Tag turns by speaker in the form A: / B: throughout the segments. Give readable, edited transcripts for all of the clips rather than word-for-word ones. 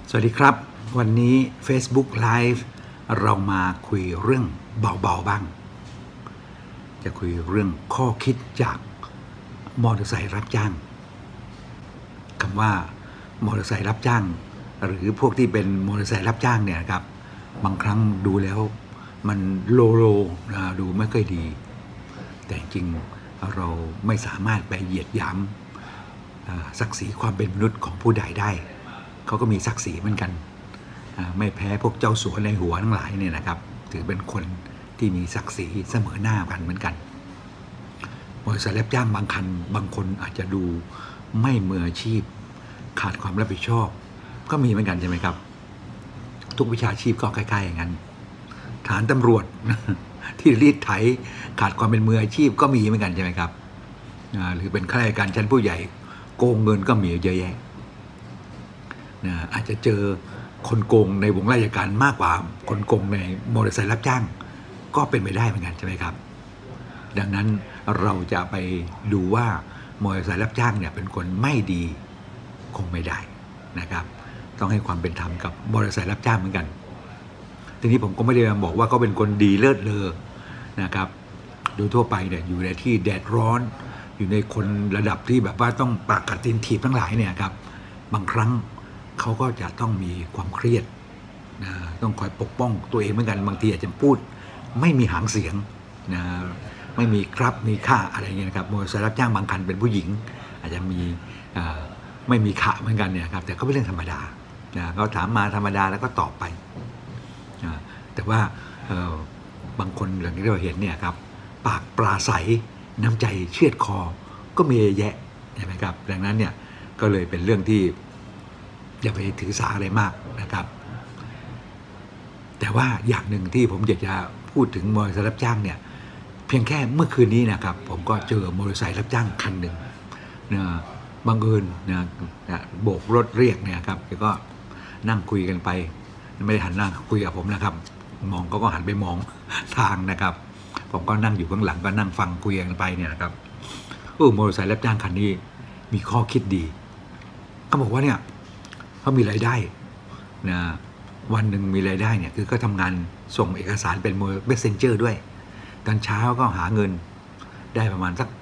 A: สวัสดีครับวันนี้ Facebook Live เรามาคุยเรื่องเบาๆบ้างจะคุยเรื่องข้อคิดจากมอเตอร์ไซค์รับจ้างคำว่ามอเตอร์ไซค์รับจ้างหรือพวกที่เป็นมอเตอร์ไซค์รับจ้างเนี่ยครับบางครั้งดูแล้วมันโลดูไม่ค่อยดีแต่จริงเราไม่สามารถไปเหยียดหยามศักดิ์ศรีความเป็นมนุษย์ของผู้ใดได้เขาก็มีศักดิ์ศรีเหมือนกันไม่แพ้พวกเจ้าสัวในหัวทั้งหลายเนี่ยนะครับถือเป็นคนที่มีศักดิ์ศรีเสมอหน้ากันเหมือนกันบริษัทรับจ้างบางคันบางคนอาจจะดูไม่มืออาชีพขาดความรับผิดชอบก็มีเหมือนกันใช่ไหมครับทุกวิชาชีพก็คล้ายๆอย่างนั้นฐานตำรวจที่รีดไถขาดความเป็นมืออาชีพก็มีเหมือนกันใช่ไหมครับหรือเป็นข้าราชการชั้นผู้ใหญ่โกงเงินก็มีเยอะแยะอาจจะเจอคนโกงในวงราชการมากกว่าคนโกงในมอเตอร์ไซค์รับจ้างก็เป็นไปได้เหมือนกันใช่ไหมครับดังนั้นเราจะไปดูว่ามอเตอร์ไซค์รับจ้างเนี่ยเป็นคนไม่ดีคงไม่ได้นะครับต้องให้ความเป็นธรรมกับมอเตอร์ไซค์รับจ้างเหมือนกันทีนี้ผมก็ไม่ได้บอกว่าเขาเป็นคนดีเลิศเลอนะครับโดยทั่วไปเนี่ยอยู่ในที่แดดร้อนอยู่ในคนระดับที่แบบว่าต้องปากกัดตีนถีบทั้งหลายเนี่ยครับบางครั้งเขาก็จะต้องมีความเครียดต้องคอยปกป้องตัวเองเหมือนกันบางทีอาจจะพูดไม่มีหางเสียงไม่มีครับมีค่าอะไรเงี้ยนะครับมอเตอร์ไซค์รับจ้างบางคันเป็นผู้หญิงอาจจะมีไม่มีค่าเหมือนกันเนี่ยครับแต่ก็เป็นเรื่องธรรมดาเขาถามมาธรรมดาแล้วก็ตอบไปแต่ว่าบางคนอย่างที่เราเห็นเนี่ยครับปากปลาใสน้ำใจเชือดคอก็มีแยะใช่ไหมครับดังนั้นเนี่ยก็เลยเป็นเรื่องที่อย่าไปถือสาอะไรมากนะครับแต่ว่าอย่างหนึ่งที่ผมอยากจะพูดถึงมอเตอร์ไซค์รับจ้างเนี่ยเพียงแค่เมื่อคืนนี้นะครับผมก็เจอมอเตอร์ไซค์รับจ้างคันหนึ่งบังเอิญโบกรถเรียกเนี่ยครับก็นั่งคุยกันไปไม่ได้หันหน้าคุยกับผมนะครับมองก็หันไปมองทางนะครับผมก็นั่งอยู่ข้างหลังก็นั่งฟังคุยกันไปเนี่ยนะครับมอเตอร์ไซค์รับจ้างคันนี้มีข้อคิดดีเขาบอกว่าเนี่ยเขามีรายได้นะวันหนึ่งมีรายได้เนี่ยคือก็ทำงานส่งเอกสารเป็นเมสเซนเจอร์ด้วยตอนเช้าก็หาเงินได้ประมาณสัก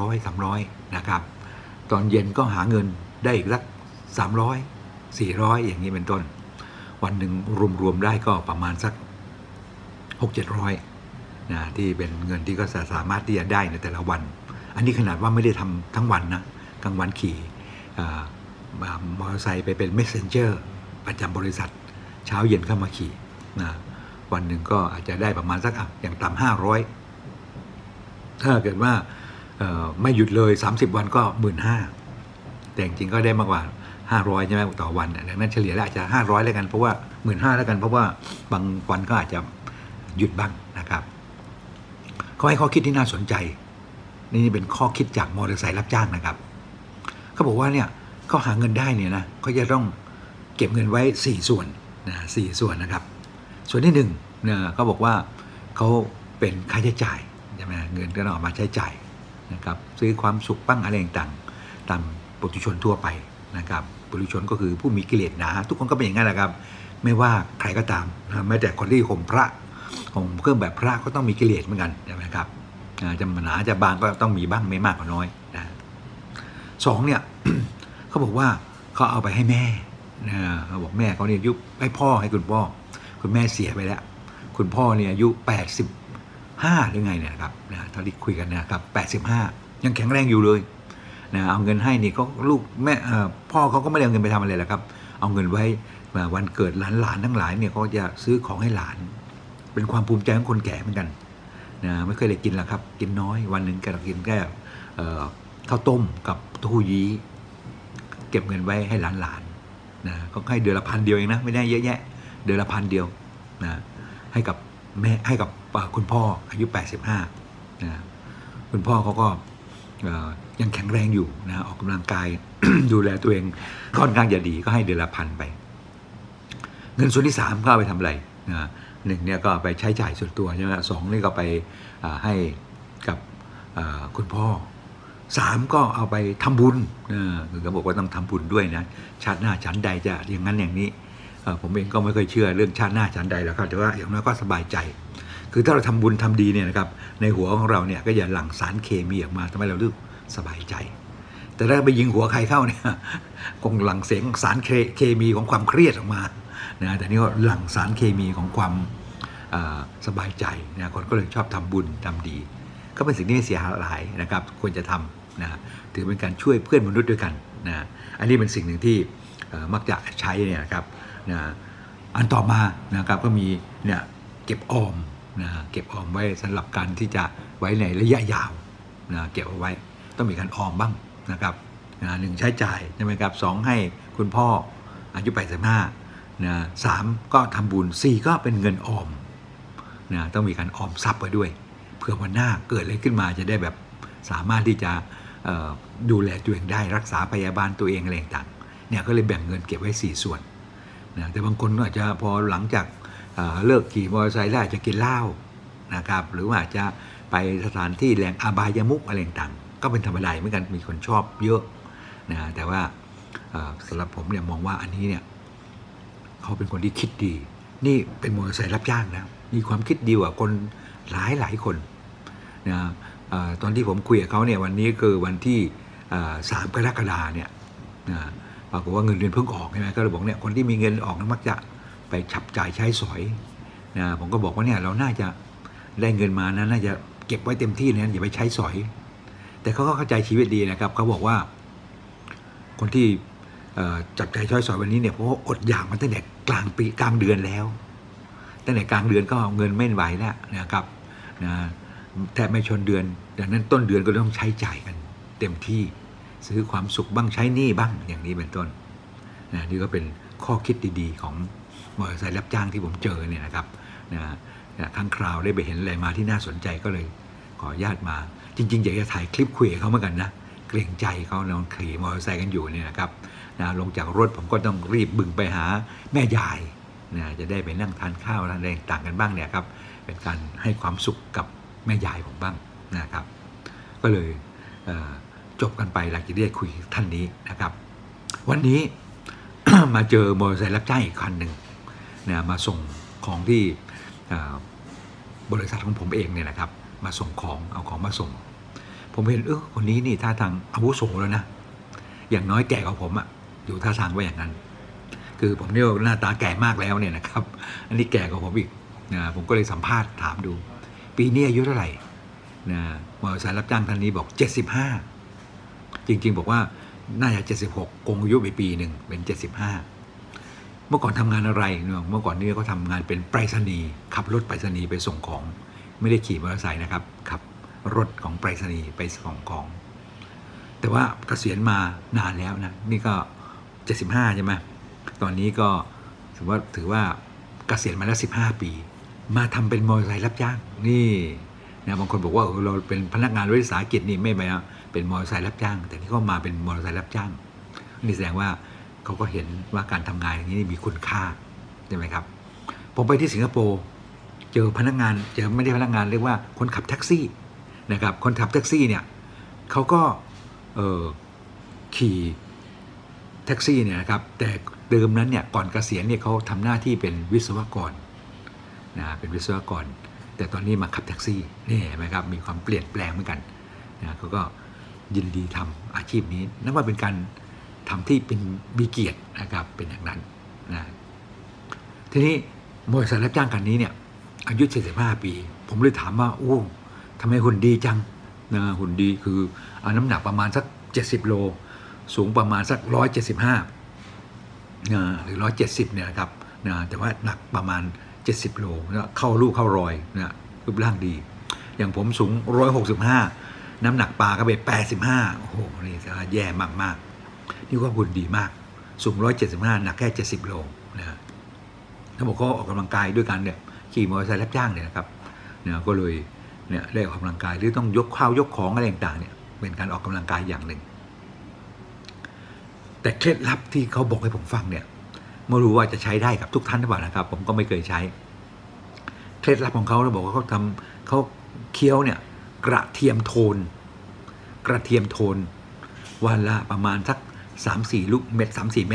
A: 200-300นะครับตอนเย็นก็หาเงินได้อีกสัก300-400อย่างนี้เป็นต้นวันหนึ่งรวมๆได้ก็ประมาณสัก600-700นะที่เป็นเงินที่ก็สามารถที่จะได้ในแต่ละวันอันนี้ขนาดว่าไม่ได้ทำทั้งวันนะกลางวันขี่มอเตอร์ไซค์ไปเป็นเมสเซนเจอร์ประจำบริษัทเช้าเย็นเข้ามาขี่นะวันหนึ่งก็อาจจะได้ประมาณสักอย่างต่ำ500ถ้าเกิดว่าไม่หยุดเลย30วันก็15,000แต่จริงๆก็ได้มากกว่า500ใช่ไหมต่อวันดังนั้นเฉลี่ยแล้วอาจจะ500แล้วกันเพราะว่า15,000แล้วกันเพราะว่าบางวันก็อาจจะหยุดบ้างนะครับเขาให้ข้อคิดที่น่าสนใจนี่เป็นข้อคิดจากมอเตอร์ไซค์รับจ้างนะครับเขาบอกว่าเนี่ยเขาหาเงินได้เนี่ยนะเขาจะต้องเก็บเงินไว้4ส่วน4ส่วนนะครับส่วนที่1เนี่ยเขาบอกว่าเขาเป็นค่าใช้จ่ายใช่ไหมเงินก็ต้องออกมาใช้จ่ายนะครับซื้อความสุขบ้างอะไรต่างๆตามปุถุชนทั่วไปนะครับปุถุชนก็คือผู้มีกิเลสหนาทุกคนก็เป็นอย่างนั้นแหละครับไม่ว่าใครก็ตามแม้แต่คนที่ห่มพระห่มเครื่องแบบพระก็ต้องมีกิเลสเหมือนกันใช่ไหมครับจะหนาจะบางก็ต้องมีบ้างไม่มากก็น้อยนะ2เนี่ย เขาบอกว่าเขาเอาไปให้แม่เขาบอกแม่เขาเนี่ยอายุให้พ่อให้คุณพ่อคุณแม่เสียไปแล้วคุณพ่อเนี่ยอายุ85หรือไงเนี่ยครับเท่าที่คุยกันนะครับ85ยังแข็งแรงอยู่เลยเอาเงินให้นี่ก็ลูกแม่พ่อเขาก็ไม่ได้เอาเงินไปทำอะไรหรอกครับเอาเงินไว้วันเกิดหลานทั้งหลายเนี่ยเขาจะซื้อของให้หลานเป็นความภูมิใจของคนแก่เหมือนกันไม่เคยได้กินหรอกครับกินน้อยวันหนึ่งก็กินแค่ข้าวต้มกับเต้าหู้ยี้เก็บเงินไว้ให้หลานก็ให้เดือนละ1,000เดียวเองนะไม่ได้เยอะแยะเดือนละ1,000เดียวให้กับแม่ให้กับคุณพ่ออายุ85คุณพ่อเขาก็ยังแข็งแรงอยู่ออกกำลังกาย ดูแลตัวเองค่อนข้างจะดีก็ให้เดือนละ1,000ไปเงินส่วนที่3ก็เอาไปทำอะไร1เนี่ยก็ไปใช้จ่ายส่วนตัวใช่ไหม2นี่ก็ไปให้กับคุณพ่อ3ก็เอาไปทำบุญคือเขาบอกว่าต้องทำบุญด้วยนะชาติหน้าชั้นใดจะอย่างนั้นอย่างนี้ผมเองก็ไม่เคยเชื่อเรื่องชาติหน้าชั้นใดแล้วครับแต่ว่าอย่างน้อยก็สบายใจคือถ้าเราทำบุญทำดีเนี่ยนะครับในหัวของเราเนี่ยก็อย่าหลั่งสารเคมีออกมาทำให้เรารู้สบายใจแต่ถ้าไปยิงหัวใครเข้าเนี่ยคงหลั่งเสียงสารเคมีของความเครียดออกมานะแต่นี่ก็หลั่งสารเคมีของความสบายใจนะคนก็เลยชอบทำบุญทำดีก็เป็นสิ่งที่ไม่เสียหายนะครับควรจะทำนะถือเป็นการช่วยเพื่อนมนุษย์ด้วยกันนะอันนี้เป็นสิ่งหนึ่งที่มักจะใช้เนี่ยนะครับนะอันต่อมานะครับก็มีเนี่ยเก็บออมนะเก็บออมไว้สำหรับการที่จะไว้ในระยะยาวนะเก็บเอาไว้ต้องมีการออมบ้างนะครับนะ1ใช้จ่ายใช่ไหมครับ2ให้คุณพ่ออายุ85นะ3ก็ทำบุญ4ก็เป็นเงินออมนะต้องมีการออมทรัพย์ไว้ด้วยเผื่อวันหน้าเกิดอะไรขึ้นมาจะได้แบบสามารถที่จะดูแลตัวเองได้รักษาพยาบาลตัวเองอะไรต่างเนี่ยก็เลยแบ่งเงินเก็บไว้4ส่วนนะแต่บางคนก็อาจจะพอหลังจากเลิกขี่มอเตอร์ไซค์แล้วอาจจะกินเหล้านะครับหรือว่าอาจจะไปสถานที่แหล่งอบายมุขอะไรต่างก็เป็นธรรมดาเหมือนกันมีคนชอบเยอะนะแต่ว่าสำหรับผมเนี่ยมองว่าอันนี้เนี่ยเขาเป็นคนที่คิดดีนี่เป็นมอเตอร์ไซค์รับจ้างนะมีความคิดดีกว่าคนหลายคนนะตอนที่ผมคุยกับเขาเนี่ยวันนี้คือวันที่3 กรกฎาคมเนี่ยปรากฏว่าเงินเดือนเพิ่งออกใช่ไหมก็เลยบอกเนี่ยคนที่มีเงินออกนั้นมักจะไปฉับจ่ายใช้สอยนะผมก็บอกว่าเนี่ยเราน่าจะได้เงินมานะน่าจะเก็บไว้เต็มที่นะอย่าไปใช้สอยแต่เขาก็เข้าใจชีวิตดีนะครับเขาบอกว่าคนที่จับจ่ายใช้สอยวันนี้เนี่ยเพราะว่าอดอยากมาตั้งแต่กลางเดือนแล้วตั้งแต่กลางเดือนก็เงินไม่ไหวแล้วนะครับนะแทบไม่ชนเดือนดังนั้นต้นเดือนก็ต้องใช้จ่ายกันเต็มที่ซื้อความสุขบ้างใช้หนี้บ้างอย่างนี้เป็นต้นนะนี่ก็เป็นข้อคิดดีๆของมอเตอร์ไซค์รับจ้างที่ผมเจอเนี่ยนะครับนะครั้งคราวได้ไปเห็นอะไรมาที่น่าสนใจก็เลยขออนุญาตมาจริงๆอยากจะถ่ายคลิปคุยกับเขาเหมือนกันนะเกรงใจเขานอนขี่มอเตอร์ไซค์กันอยู่เนี่ยนะครับนะลงจากรถผมก็ต้องรีบบึงไปหาแม่ยายนะจะได้ไปนั่งทานข้าวอะไรต่างกันบ้างเนี่ยครับเป็นการให้ความสุขกับแม่ยายผมบ้างนะครับก็เลยจบกันไปหลังจากได้คุยท่านนี้นะครับวันนี้ มาเจอมอเตอร์ไซค์รับจ้างอีกคันหนึ่งนะมาส่งของที่บริษัทของผมเองเนี่ยนะครับมาส่งของเอาของมาส่งผมเห็นคนนี้นี่ท่าทางอาวุโสแล้วนะอย่างน้อยแก่กว่าผมอะอยู่ท่าทางว่าอย่างนั้นคือผมเนี่ยหน้าตาแก่มากแล้วเนี่ยนะครับอันนี้แก่กว่าผมอีกนะผมก็เลยสัมภาษณ์ถามดูปีนี้อายุเท่าไหร่นะมอเตอร์ไซค์รับจ้างท่านนี้บอก75จริงๆบอกว่าน่าจะ76คงอายุไปปีหนึ่งเป็น75เมื่อก่อนทำงานอะไรเนี่ยเมื่อก่อนนี้เขาทำงานเป็นไปรษณีย์ขับรถไปรษณีย์ไปส่งของไม่ได้ขี่มอเตอร์ไซค์นะครับขับรถของไปรษณีย์ไปส่งของแต่ว่าเกษียณมานานแล้วนะนี่ก็75ใช่ไหมตอนนี้ก็ถือว่าเกษียณมาแล้ว15 ปีมาทำเป็นมอเตอร์ไซค์รับจ้างนี่นะบางคนบอกว่าเราเป็นพนักงานรัฐวิสาหกิจนี่ไม่ไปเป็นมอเตอร์ไซค์รับจ้างแต่นี่ก็มาเป็นมอเตอร์ไซค์รับจ้างนี่แสดงว่าเขาก็เห็นว่าการทำงานอย่างนี้มีคุณค่าใช่ไหมครับผมไปที่สิงคโปร์เจอพนักงานไม่ได้พนักงานเรียกว่าคนขับแท็กซี่นะครับคนขับแท็กซี่เนี่ยเขาก็ขี่แท็กซี่เนี่ยนะครับแต่เดิมนั้นเนี่ยก่อนเกษียณเนี่ยเขาทำหน้าที่เป็นวิศวกรนะเป็นวิศวกรแต่ตอนนี้มาขับแท็กซี่นี่เห็นไหมครับมีความเปลี่ยนแปลงเหมือนกันนะเขาก็ยินดีทำอาชีพนี้นั่นว่าเป็นการทำที่เป็นมีเกียรตินะครับเป็นอย่างนั้นนะทีนี้มอเตอร์ไซค์รับจ้างคันนี้เนี่ยอายุ75 ปีผมเลยถามว่าโอ้ทำไมหุ่นดีจังนะหุ่นดีคือเอาน้ำหนักประมาณสัก70 โลสูงประมาณสัก175หรือ170เนี่ยนะครับนะแต่ว่าหนักประมาณ70 โลแล้วเข้ารูปเข้ารอยนะรูปร่างดีอย่างผมสูง165น้ำหนักปลาก็ไป85โอ้โหนี่แย่มากๆนี่ก็หุ่นดีมากสูง175หนักแค่70 โลนะถ้าบอกเขาออกกำลังกายด้วยกันเนี่ยขี่มอเตอร์ไซค์รับจ้างเนี่ยนะครับเนี่ยก็เลยเนี่ยได้ออกกำลังกายหรือต้องยกข้าวยกของอะไรต่างๆเนี่ยเป็นการออกกำลังกายอย่างหนึ่งแต่เคล็ดลับที่เขาบอกให้ผมฟังเนี่ยไม่รู้ว่าจะใช้ได้กับทุกท่านหรือเปล่านะครับผมก็ไม่เคยใช้เคล็ดลับของเขาเราบอกว่าเขาเคี้ยวเนี่ยกระเทียมโทนวันละประมาณสัก3-4 ลูกเม็ด3-4 เม็ดเนี่ย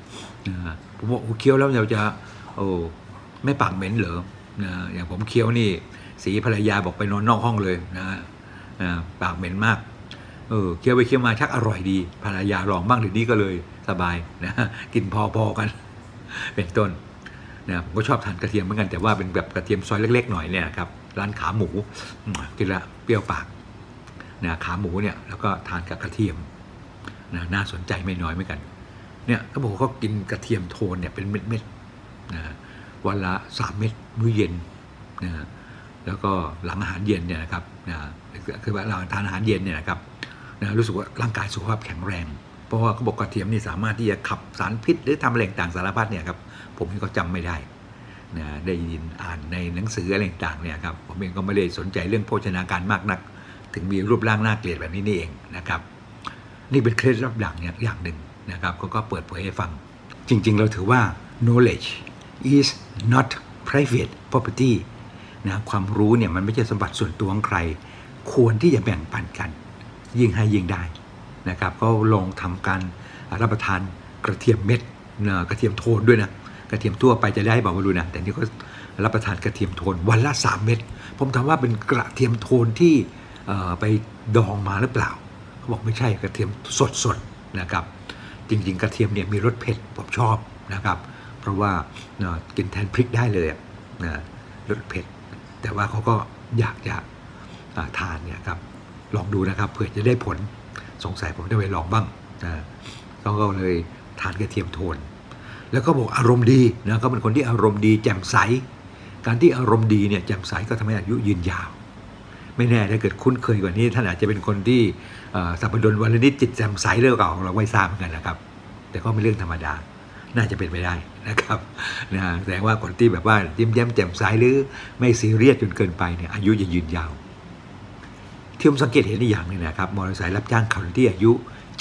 A: ผมบอกเคี้ยวแล้วเราจะไม่ปากเหม็นเหรออย่างผมเคี้ยวนี่สีภรรยาบอกไปนอนนอกห้องเลยนะปากเหม็นมากเคี้ยวไปเคี้ยวมาชักอร่อยดีภรรยาลองบ้างทีนี้ก็เลยสบายนะกินพอๆกันเป็นต้นนะผมก็ชอบทานกระเทียมเหมือนกันแต่ว่าเป็นแบบกระเทียมซอยเล็กๆหน่อยเนี่ยครับร้านขาหมูกินละเปรี้ยวปากนะขาหมูเนี่ยแล้วก็ทานกับกระเทียมนะน่าสนใจไม่น้อยเหมือนกันเนี่ยเขาบอกเขากินกระเทียมโทนเนี่ยเป็นเม็ดๆนะวันละ3 เม็ดมื้อเย็นนะแล้วก็หลังอาหารเย็นเนี่ยนะครับนะคือว่าเราทานอาหารเย็นเนี่ยนะครับนะรู้สึกว่าร่างกายสุขภาพแข็งแรงเพราะว่าเขาบอกกระเทียมนี่สามารถที่จะขับสารพิษหรือทำอะไรต่างสารพัดเนี่ยครับผมนี่ก็จำไม่ได้นะได้ยินอ่านในหนังสืออะไรต่างเนี่ยครับผมเองก็ไม่ได้สนใจเรื่องโภชนาการมากนักถึงมีรูปร่างน่าเกลียดแบบนี้นี่เองนะครับนี่เป็นเคล็ดลับอย่างหนึ่งนะครับก็เปิดเผยให้ฟังจริงๆเราถือว่า knowledge is not private property นะความรู้เนี่ยมันไม่ใช่สมบัติส่วนตัวของใครควรที่จะแบ่งปันกันยิ่งให้ยิ่งได้นะครับก็ลองทำการรับประทานกระเทียมเม็ดกระเทียมโทนด้วยนะกระเทียมทั่วไปจะได้บอกว่ารู้นะแต่นี่ก็รับประทานกระเทียมโทนวันละ3 เม็ดผมถามว่าเป็นกระเทียมโทนที่ไปดองมาหรือเปล่าเขาบอกไม่ใช่กระเทียมสดนะครับจริงๆกระเทียมเนี่ยมีรสเผ็ดผมชอบนะครับเพราะว่ากินแทนพริกได้เลยนะรสเผ็ดแต่ว่าเขาก็อยากจะทานเนี่ยครับลองดูนะครับเผื่อจะได้ผลสงสัยผมจะไปลองบ้างนะเขาก็เลยทานกระเทียมโทนแล้วก็บอกอารมณ์ดีนะเขาเป็นคนที่อารมณ์ดีแจ่มใสการที่อารมณ์ดีเนี่ยแจ่มใสก็ทำให้อายุยืนยาวไม่แน่ถ้าเกิดคุ้นเคยกว่านี้ท่านอาจจะเป็นคนที่สัปดนวรนิชจิตแจ่มใสเรื่องเก่าของเราไม่ทราบเหมือนกันนะครับแต่ก็เป็นเรื่องธรรมดาน่าจะเป็นไปได้นะครับนะแสดงว่าคนที่แบบว่ายิ้มแย้มแจ่มใสหรือไม่ซีเรียสจนเกินไปเนี่ยอายุจะยืนยาวที่ผมสังเกตเห็นอีกอย่างนึงนะครับมอเตอร์ไซค์รับจ้างคนที่อายุ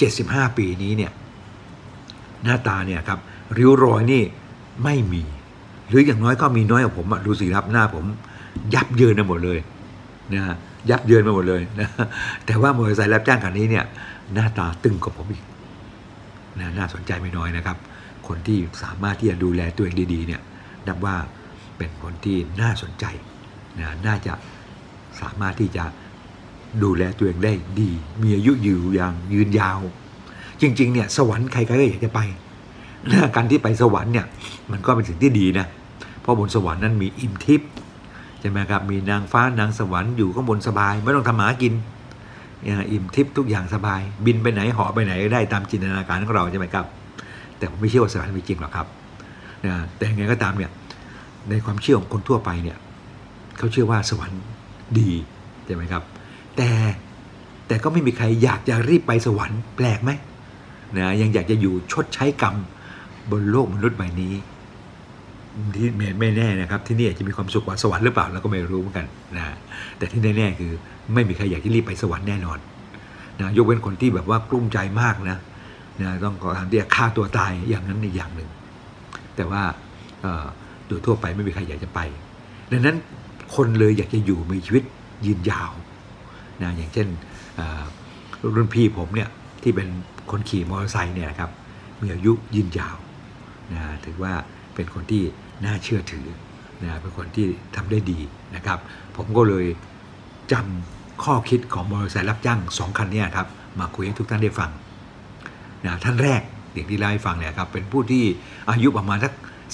A: 75 ปีนี้เนี่ยหน้าตาเนี่ยครับริ้วรอยนี่ไม่มีหรืออย่างน้อยก็มีน้อยกว่าผมดูสิครับหน้าผมยับเยินไปหมดเลยนะยับเยินไปหมดเลยนะแต่ว่ามอเตอร์ไซค์รับจ้างคันนี้เนี่ยหน้าตาตึงกว่าผมอีกนะน่าสนใจไม่น้อยนะครับคนที่สามารถที่จะดูแลตัวเองดีๆเนี่ยนับว่าเป็นคนที่น่าสนใจนะน่าจะสามารถที่จะดูแลตัวเองได้ดีมีอายุอยู่อย่างยืนยาวจริงๆเนี่ยสวรรค์ใครๆก็อยากจะไปการที่ไปสวรรค์เนี่ยมันก็เป็นสิ่งที่ดีนะเพราะบนสวรรค์นั้นมีอิ่มทิพย์ใช่ไหมครับมีนางฟ้านางสวรรค์อยู่ข้างบนสบายไม่ต้องทำหากินอิ่มทิพย์ทุกอย่างสบายบินไปไหนเหาะไปไหนได้ตามจินตนาการของเราใช่ไหมครับแต่ผมไม่เชื่อว่าสวรรค์มีจริงหรอกครับแต่ยังไงก็ตามเนี่ยในความเชื่อของคนทั่วไปเนี่ยเขาเชื่อว่าสวรรค์ดีใช่ไหมครับแต่ก็ไม่มีใครอยากจะรีบไปสวรรค์แปลกไหมนะยังอยากจะอยู่ชดใช้กรรมบนโลกมนุษย์ใบนี้ที่ไม่แน่นะครับที่นี่จะมีความสุขกว่าสวรรค์หรือเปล่าเราก็ไม่รู้เหมือนกันนะแต่ที่แน่ๆคือไม่มีใครอยากจะรีบไปสวรรค์แน่นอนนะยกเว้นคนที่แบบว่ากลุ้มใจมากนะต้องขอทำที่จะฆ่าตัวตายอย่างนั้นอีกอย่างหนึ่งแต่ว่าโดยทั่วไปไม่มีใครอยากจะไปดังนั้นคนเลยอยากจะอยู่มีชีวิตยืนยาวนะอย่างเช่นรุ่นพี่ผมเนี่ยที่เป็นคนขี่มอเตอร์ไซค์เนี่ยครับมีอายุยืนยาวนะถือว่าเป็นคนที่น่าเชื่อถือนะเป็นคนที่ทำได้ดีนะครับผมก็เลยจำข้อคิดของมอเตอร์ไซค์รับจ้าง2 คันนี้ครับมาคุยให้ทุกท่านได้ฟังนะท่านแรกอย่างที่เล่าให้ฟังเนี่ยครับเป็นผู้ที่อายุประมาณสัก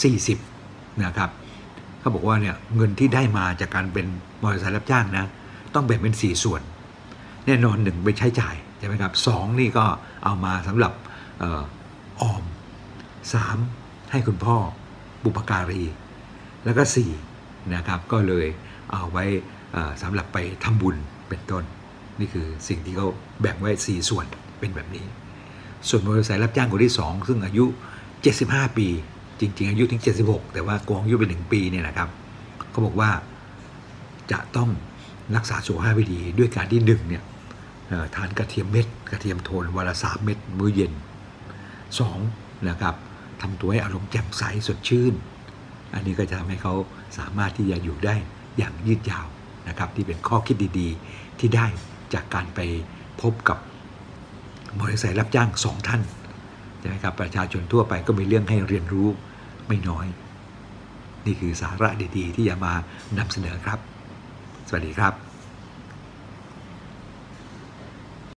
A: 40นะครับเขาบอกว่าเนี่ยเงินที่ได้มาจากการเป็นมอเตอร์ไซค์รับจ้างนะต้องแบ่งเป็น4 ส่วนแน่นอน1ไปใช้จ่ายใช่ไหมครับ2นี่ก็เอามาสำหรับออม3ให้คุณพ่อบุปการีแล้วก็4นะครับก็เลยเอาไว้สำหรับไปทำบุญเป็นต้นนี่คือสิ่งที่เขาแบ่งไว้4 ส่วนเป็นแบบนี้ส่วนมอเตอร์ไซค์รับจ้างคนที่2ซึ่งอายุ75 ปีจริงๆอายุถึง76แต่ว่าโกงอายุไป1 ปีเนี่ยนะครับเขาบอกว่าจะต้องรักษาสุขภาพให้ดีด้วยการที่1เนี่ยทานกระเทียมเม็ดกระเทียมโทนวันละ3 เม็ดมื้อเย็น2นะครับทำตัวให้อารมณ์แจ่มใสสดชื่นอันนี้ก็จะทำให้เขาสามารถที่จะอยู่ได้อย่างยืดยาวนะครับที่เป็นข้อคิดดีๆที่ได้จากการไปพบกับมอเตอร์ไซค์รับจ้าง2 ท่านช่ไหมครับประชาชนทั่วไปก็มีเรื่องให้เรียนรู้ไม่น้อย นี่คือสาระดีๆที่จะมานำเสนอครับสวัสดีครับ